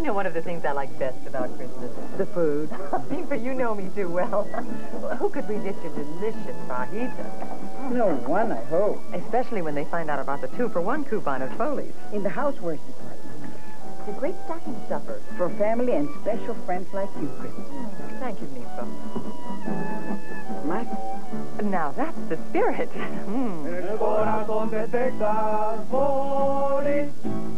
You know, one of the things I like best about Christmas? The food. Ninfa, you know me too well. Who could resist your delicious fajitas? No one, I hope. Especially when they find out about the 2-for-1 coupon at Foley's. In the housewares department. It's a great stocking stuffer. For family and special friends like you, Kristen. Thank you, Ninfa. Max? Now that's the spirit. El corazón de Texas, Foley.